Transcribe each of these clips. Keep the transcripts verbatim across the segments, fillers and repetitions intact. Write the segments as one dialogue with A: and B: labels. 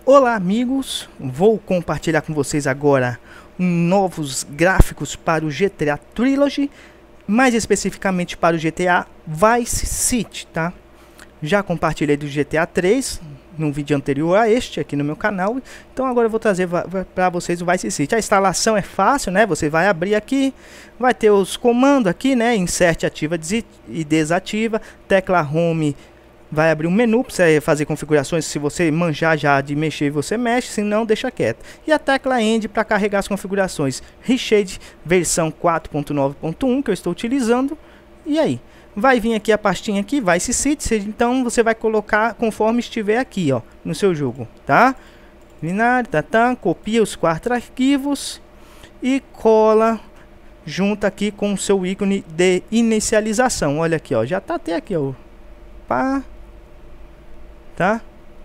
A: Olá amigos, vou compartilhar com vocês agora novos gráficos para o G T A Trilogy, mais especificamente para o G T A Vice City, tá? Já compartilhei do G T A três no vídeo anterior a este aqui no meu canal, então agora eu vou trazer para vocês o Vice City. A instalação é fácil, né? Você vai abrir aqui, vai ter os comandos aqui, né? Insert, ativa e desativa, tecla Home. Vai abrir um menu para você fazer configurações. Se você manjar já de mexer, você mexe, se não, deixa quieto. E a tecla End para carregar as configurações. Reshade versão quatro ponto nove ponto um que eu estou utilizando. E aí, vai vir aqui a pastinha aqui, Vice City. Então você vai colocar conforme estiver aqui, ó, no seu jogo, tá? Binário, tá, tá, copia os quatro arquivos e cola junto aqui com o seu ícone de inicialização. Olha aqui, ó, já tá até aqui, ó. Pá. Tá?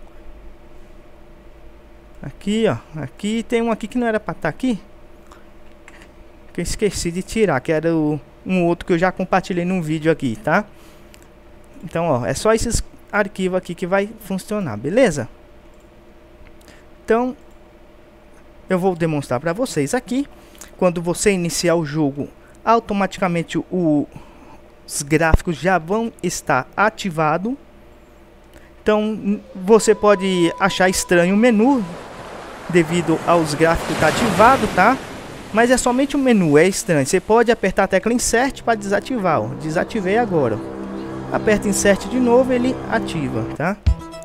A: Aqui, ó. Aqui tem um aqui que não era para estar aqui. Que eu esqueci de tirar, que era o, um outro que eu já compartilhei num vídeo aqui, tá? Então, ó, é só esses arquivos aqui que vai funcionar, beleza? Então, eu vou demonstrar para vocês aqui. Quando você iniciar o jogo, automaticamente o, os gráficos já vão estar ativados. Então você pode achar estranho o menu devido aos gráficos estar ativado, tá? Mas é somente o menu, é estranho. Você pode apertar a tecla Insert para desativar, ó. Desativei agora, ó. Aperta Insert de novo, ele ativa, tá?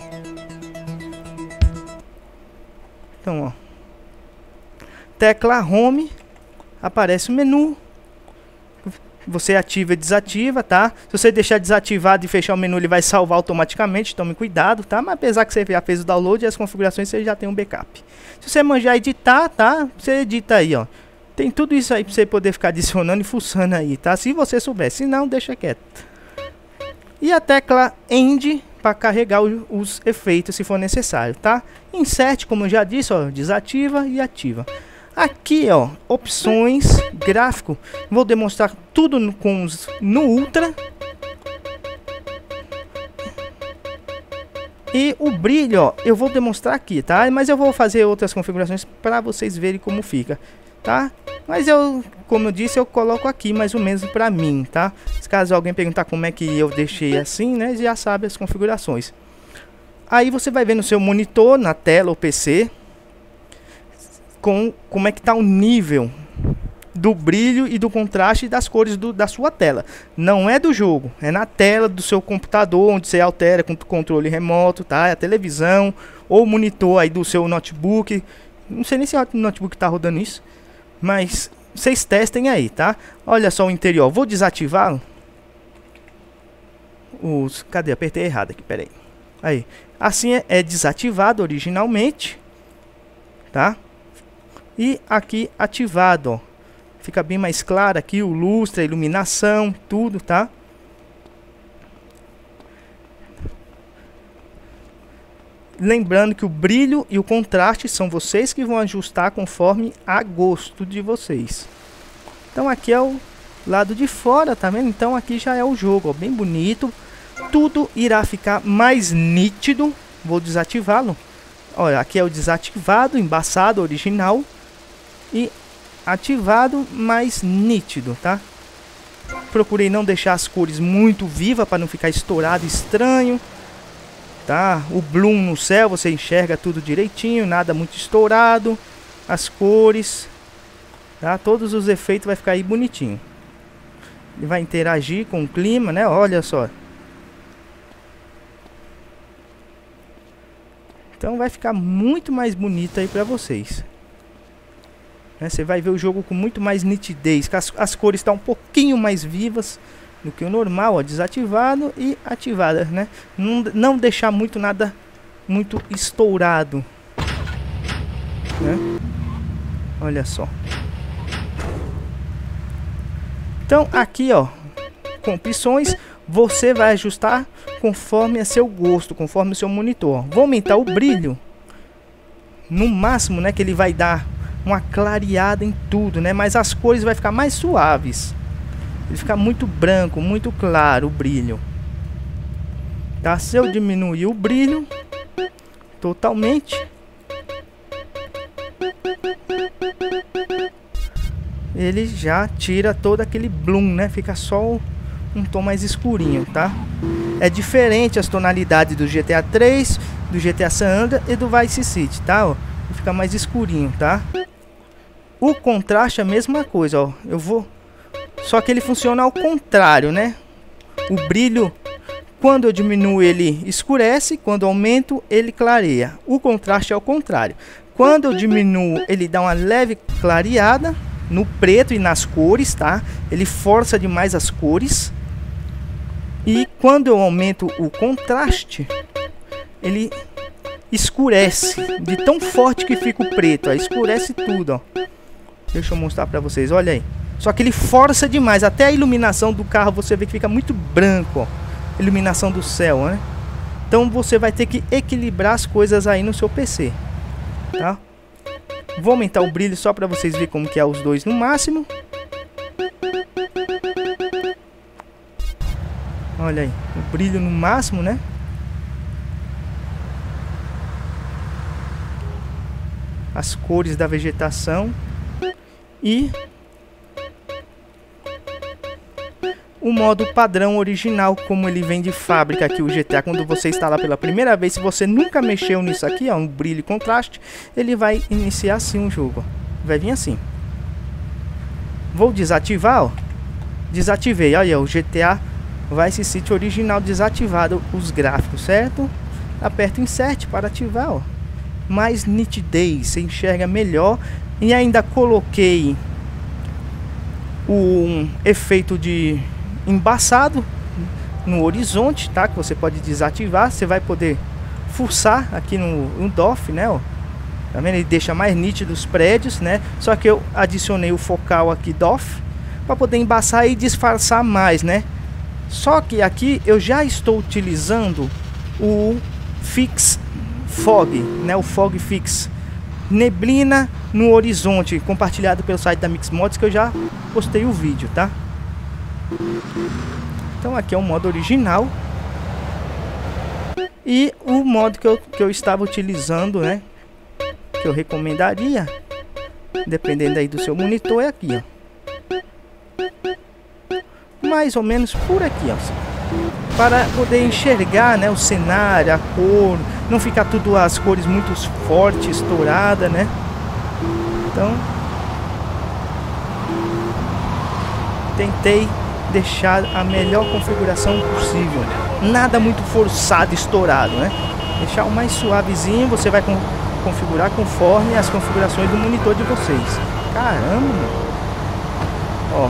A: Então, ó. Tecla Home, aparece o menu. Você ativa e desativa, tá? Se você deixar desativado e fechar o menu, ele vai salvar automaticamente. Tome cuidado, tá? Mas apesar que você já fez o download e as configurações, você já tem um backup. Se você manjar editar, tá? Você edita aí, ó. Tem tudo isso aí pra você poder ficar adicionando e fuçando aí, tá? Se você souber. Se não, deixa quieto. E a tecla End para carregar o, os efeitos, se for necessário, tá? Insert, como eu já disse, ó. Desativa e ativa. Aqui, ó, opções, gráfico, vou demonstrar tudo no, com os, no Ultra. E o brilho, ó, eu vou demonstrar aqui, tá? Mas eu vou fazer outras configurações para vocês verem como fica, tá? Mas eu, como eu disse, eu coloco aqui mais ou menos para mim, tá? Se caso alguém perguntar como é que eu deixei assim, né, já sabe as configurações. Aí você vai ver no seu monitor, na tela, o P C, com como é que tá o nível do brilho e do contraste das cores do, da sua tela. Não é do jogo, é na tela do seu computador, onde você altera com o controle remoto, tá? É a televisão ou monitor aí do seu notebook. Não sei nem se o notebook tá rodando isso, mas vocês testem aí, tá? Olha só o interior, vou desativar os... Cadê? Apertei errado aqui, peraí. Aí, assim é, é desativado originalmente, tá? E aqui ativado, ó. Fica bem mais claro aqui o lustre, a iluminação, tudo, tá? Lembrando que o brilho e o contraste são vocês que vão ajustar conforme a gosto de vocês. Então aqui é o lado de fora, tá vendo? Então aqui já é o jogo, ó, bem bonito. Tudo irá ficar mais nítido. Vou desativá-lo. Olha, aqui é o desativado, embaçado, original. E ativado, mais nítido, tá? Procurei não deixar as cores muito vivas para não ficar estourado, estranho, tá? O bloom no céu, você enxerga tudo direitinho, nada muito estourado. As cores, tá? Todos os efeitos vai ficar aí bonitinho. Ele vai interagir com o clima, né? Olha só. Então vai ficar muito mais bonito aí para vocês. Você vai ver o jogo com muito mais nitidez, as, as cores estão um pouquinho mais vivas do que o normal, ó, desativado e ativada, né? Não, não deixar muito nada muito estourado, né? Olha só. Então aqui, ó, com opções, você vai ajustar conforme é seu gosto, conforme o seu monitor. Vou aumentar o brilho no máximo, né, que ele vai dar uma clareada em tudo, né? Mas as cores vai ficar mais suaves. Ele fica muito branco, muito claro o brilho. Tá? Se eu diminuir o brilho, totalmente. ele já tira todo aquele bloom, né? Fica só um tom mais escurinho, tá? É diferente as tonalidades do G T A três, do G T A San Andreas e do Vice City, tá? Ó, fica mais escurinho, tá? O contraste é a mesma coisa, ó. Eu vou... Só que ele funciona ao contrário, né? O brilho, quando eu diminuo, ele escurece. Quando eu aumento, ele clareia. O contraste é ao contrário. Quando eu diminuo, ele dá uma leve clareada no preto e nas cores, tá? Ele força demais as cores. E quando eu aumento o contraste, ele escurece de tão forte que fica o preto, ó. Escurece tudo, ó. Deixa eu mostrar pra vocês, olha aí. Só que ele força demais, até a iluminação do carro você vê que fica muito branco, ó. Iluminação do céu, né? Então você vai ter que equilibrar as coisas aí no seu P C, tá? Vou aumentar o brilho só pra vocês verem como que é os dois no máximo. Olha aí, o brilho no máximo, né? As cores da vegetação. E o modo padrão original, como ele vem de fábrica aqui, o G T A. Quando você instalar pela primeira vez, se você nunca mexeu nisso aqui, ó, um brilho e contraste, ele vai iniciar assim o jogo, ó. Vai vir assim. Vou desativar, ó. Desativei, olha, o G T A Vice City original desativado, os gráficos, certo? Aperto Insert para ativar, ó. Mais nitidez, você enxerga melhor. E ainda coloquei um efeito de embaçado no horizonte, tá? Que você pode desativar. Você vai poder forçar aqui no, no D O F, né? Ó. Tá vendo? Ele deixa mais nítido os prédios, né? Só que eu adicionei o focal aqui D O F para poder embaçar e disfarçar mais, né? Só que aqui eu já estou utilizando o Fix Fog, né? O Fog Fix. Neblina no horizonte, compartilhado pelo site da Mixmods, que eu já postei o vídeo, tá? Então aqui é o modo original. E o modo que eu, que eu estava utilizando, né? Que eu recomendaria, dependendo aí do seu monitor, é aqui, ó. Mais ou menos por aqui, ó. Para poder enxergar, né, o cenário, a cor, não ficar tudo as cores muito fortes, estourada, né? Então, tentei deixar a melhor configuração possível. Nada muito forçado, estourado, né? Deixar o mais suavezinho, você vai com, configurar conforme as configurações do monitor de vocês. Caramba! Ó.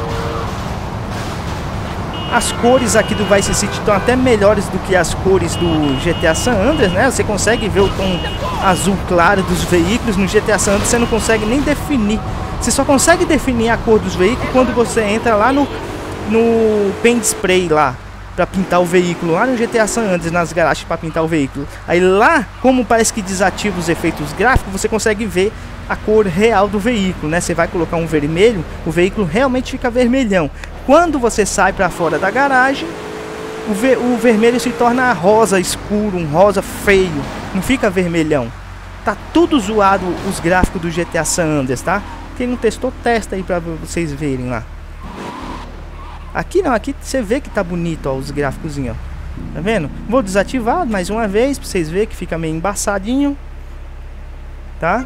A: As cores aqui do Vice City estão até melhores do que as cores do G T A San Andreas, né? Você consegue ver o tom azul claro dos veículos. No G T A San Andreas você não consegue nem definir. Você só consegue definir a cor dos veículos quando você entra lá no, no Paint Spray lá, para pintar o veículo. Lá no G T A San Andreas, nas garagens para pintar o veículo. Aí lá, como parece que desativa os efeitos gráficos, você consegue ver a cor real do veículo, né? Você vai colocar um vermelho, o veículo realmente fica vermelhão. Quando você sai para fora da garagem, o, ver, o vermelho se torna rosa escuro, um rosa feio, não fica vermelhão. Tá tudo zoado os gráficos do G T A San Andreas, tá? Quem não testou, testa aí para vocês verem lá. Aqui não, aqui você vê que tá bonito, ó, os gráficos, ó. Tá vendo? Vou desativar mais uma vez para vocês verem que fica meio embaçadinho, tá?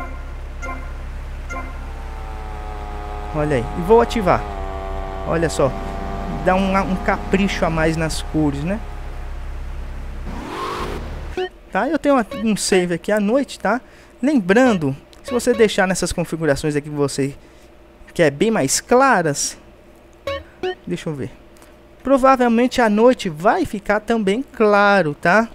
A: Olha aí, e vou ativar. Olha só, dá um, um capricho a mais nas cores, né? Tá, eu tenho uma, um save aqui à noite, tá? Lembrando, se você deixar nessas configurações aqui que você quer bem mais claras, deixa eu ver. Provavelmente à noite vai ficar também claro, tá?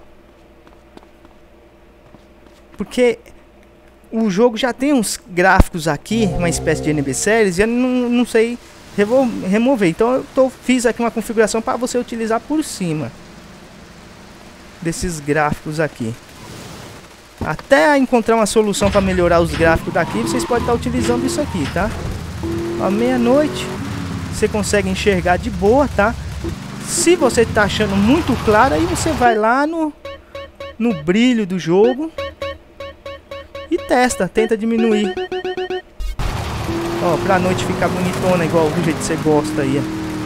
A: Porque o jogo já tem uns gráficos aqui, uma espécie de N B Series, e eu não, não sei remover. Então eu tô, fiz aqui uma configuração para você utilizar por cima desses gráficos aqui. Até encontrar uma solução para melhorar os gráficos daqui, vocês podem estar utilizando isso aqui, tá? À meia-noite você consegue enxergar de boa, tá? Se você tá achando muito claro, aí você vai lá no, no brilho do jogo e testa, tenta diminuir. Ó, pra noite ficar bonitona, igual do jeito que você gosta aí, ó.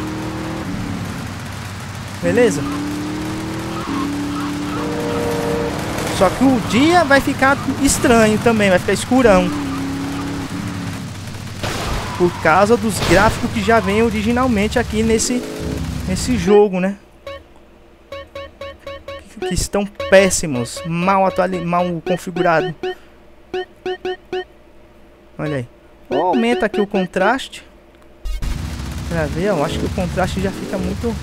A: Beleza? Só que o dia vai ficar estranho também, vai ficar escurão. Por causa dos gráficos que já vem originalmente aqui nesse, nesse jogo, né? Que estão péssimos, mal atualizados, mal configurados. Olha aí. Ou aumenta aqui o contraste. Pra ver, eu acho que o contraste já fica muito...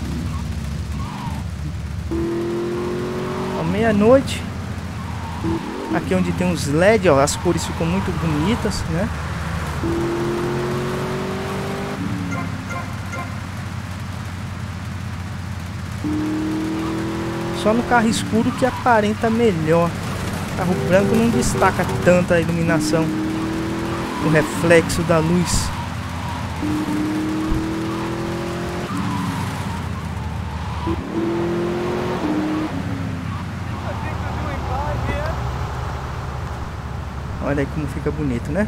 A: Ó, meia-noite. Aqui onde tem os L E D, ó, as cores ficam muito bonitas, né? Só no carro escuro que aparenta melhor. Carro branco não destaca tanto a iluminação, o reflexo da luz. Olha aí como fica bonito, né?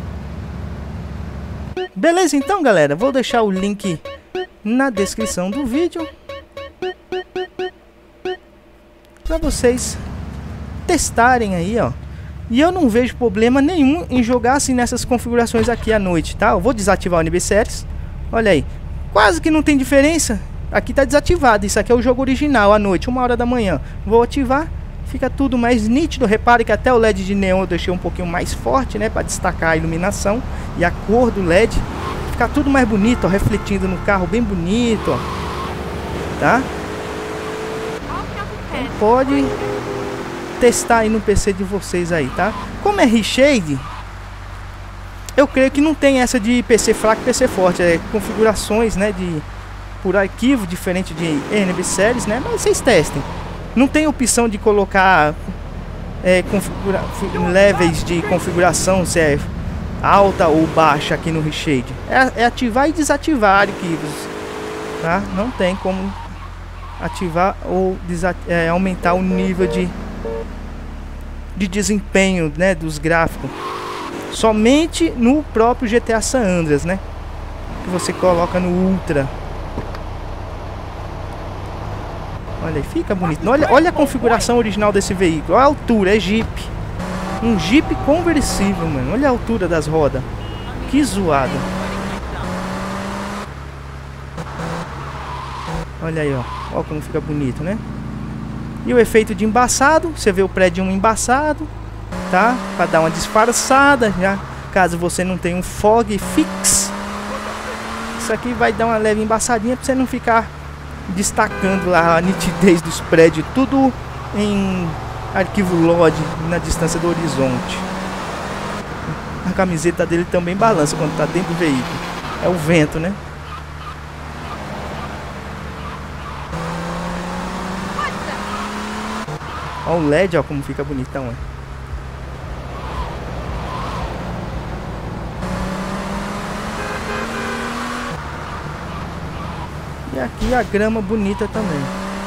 A: Beleza, então, galera, vou deixar o link na descrição do vídeo para vocês testarem aí, ó. E eu não vejo problema nenhum em jogar assim nessas configurações aqui à noite, tá? Eu vou desativar o N B Series. Olha aí, quase que não tem diferença. Aqui tá desativado, isso aqui é o jogo original à noite, uma hora da manhã. Vou ativar, fica tudo mais nítido. Repare que até o L E D de neon eu deixei um pouquinho mais forte, né, para destacar a iluminação e a cor do L E D. Fica tudo mais bonito, ó, refletindo no carro, bem bonito, ó. Tá? Então pode testar aí no P C de vocês aí, tá? Como é reshade, eu creio que não tem essa de P C fraco e P C forte, é configurações, né, de por arquivo diferente de N B Series, né? Mas vocês testem. Não tem opção de colocar é, configura levels de configuração, se é alta ou baixa aqui no reshade. É, é ativar e desativar arquivos, tá? Não tem como ativar ou é, aumentar o nível de de desempenho, né, dos gráficos. Somente no próprio G T A San Andreas, né, que você coloca no Ultra. Olha aí, fica bonito. Olha, olha a configuração original desse veículo. Olha a altura, é Jeep. Um Jeep conversível, mano. Olha a altura das rodas. Que zoado. Olha aí, ó. Olha como fica bonito, né? E o efeito de embaçado. Você vê o prédio um embaçado, tá? Pra dar uma disfarçada, já. Caso você não tenha um fog fix. Isso aqui vai dar uma leve embaçadinha pra você não ficar destacando lá a nitidez dos prédios, tudo em arquivo L O D na distância do horizonte. A camiseta dele também balança quando tá dentro do veículo. É o vento, né? Olha o L E D, ó, como fica bonitão, ó. E aqui a grama bonita também.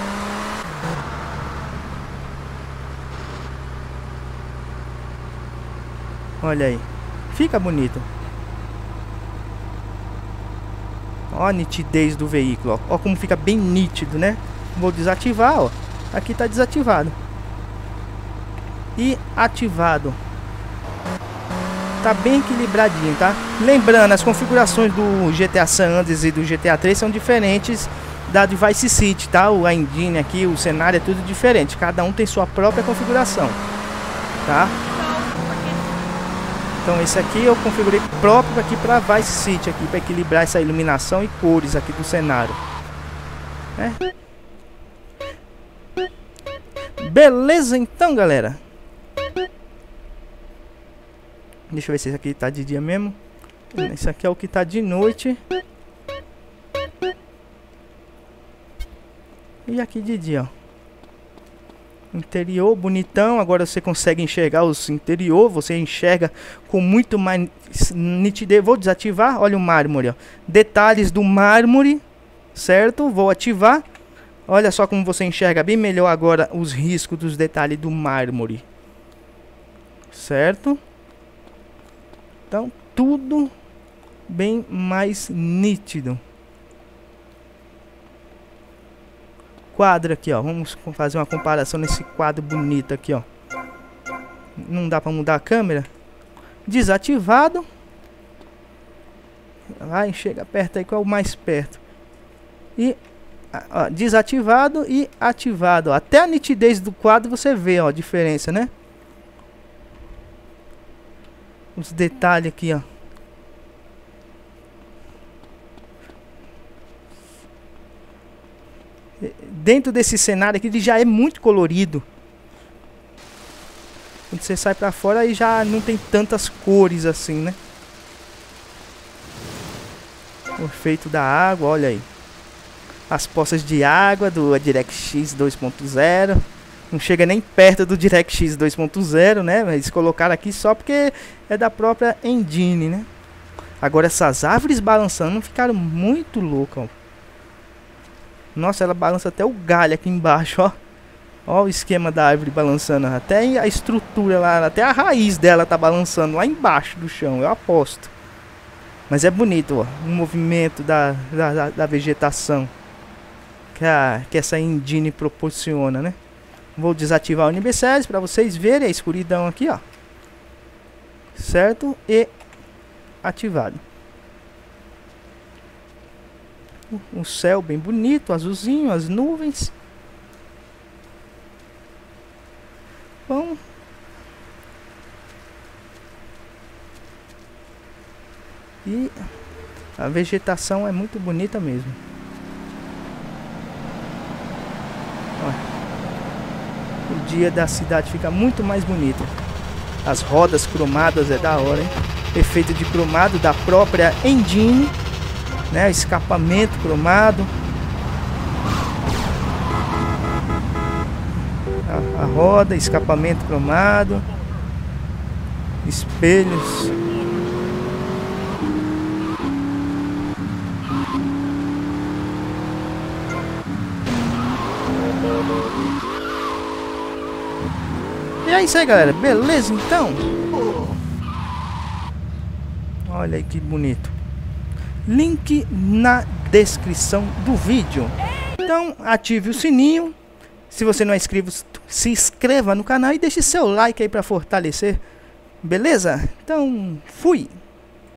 A: Olha aí. Fica bonito. Ó a nitidez do veículo, ó. Ó como fica bem nítido, né? Vou desativar, ó. Aqui tá desativado. E ativado. Tá bem equilibradinho, tá? Lembrando, as configurações do G T A San Andreas e do G T A três são diferentes da de Vice City, tá? O a engine aqui, o cenário é tudo diferente. Cada um tem sua própria configuração, tá? Então esse aqui eu configurei próprio aqui para Vice City, aqui para equilibrar essa iluminação e cores aqui do cenário, né? Beleza, então, galera. Deixa eu ver se esse aqui tá de dia mesmo. Esse aqui é o que tá de noite. E aqui de dia, ó. Interior bonitão. Agora você consegue enxergar os interior. Você enxerga com muito mais nitidez. Vou desativar. Olha o mármore, ó. Detalhes do mármore, certo? Vou ativar. Olha só como você enxerga bem melhor agora os riscos dos detalhes do mármore, certo? Então tudo bem mais nítido. Quadro aqui, ó, vamos fazer uma comparação nesse quadro bonito aqui, ó. Não dá para mudar a câmera. Desativado. Vai, chega perto aí, qual é o mais perto. E ó, desativado e ativado, ó. Até a nitidez do quadro você vê, ó, a diferença, né? Os detalhes aqui, ó. Dentro desse cenário aqui ele já é muito colorido. Quando você sai pra fora aí já não tem tantas cores assim, né? O efeito da água, olha aí. As poças de água do DirectX dois ponto zero. Não chega nem perto do DirectX dois ponto zero, né? Eles colocaram aqui só porque é da própria engine, né? Agora essas árvores balançando ficaram muito loucas, ó. Nossa, ela balança até o galho aqui embaixo, ó. Ó o esquema da árvore balançando. Até a estrutura lá, até a raiz dela tá balançando lá embaixo do chão, eu aposto. Mas é bonito, ó, o movimento da, da, da vegetação que, a, que essa engine proporciona, né? Vou desativar o N B seis para vocês verem a escuridão aqui, ó. Certo? E ativado. Um céu bem bonito, azulzinho, as nuvens. Bom. E a vegetação é muito bonita mesmo. Olha. O dia da cidade fica muito mais bonito. As rodas cromadas é da hora, hein? Efeito de cromado da própria engine. Né, escapamento cromado, a, a roda, escapamento cromado, espelhos, e é isso aí, galera, beleza? Então, olha aí que bonito. Link na descrição do vídeo. Então ative o sininho. Se você não é inscrito, se inscreva no canal e deixe seu like aí para fortalecer. Beleza? Então fui!